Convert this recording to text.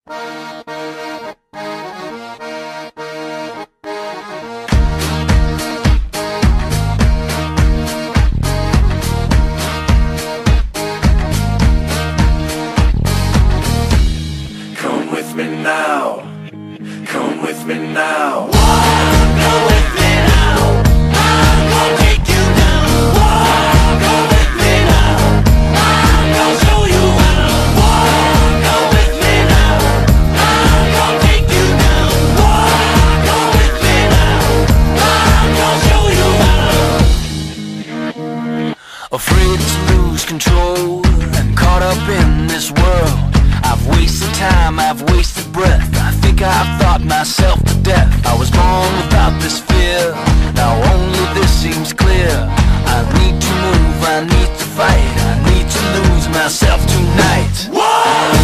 Come with me now, come with me now. Come with me now, I'm gonna take you down. Come with me now, I'm gonna show you how. Come with me now, I'm gonna take you down. Come with me now, I'm gonna show you how. Afraid to lose control and caught up in this world. I've wasted time, I've wasted breath. I think I've thought myself to death. I was born without this fear, now only this seems clear. I need to move, I need to fight, I need to lose myself tonight. Whoa!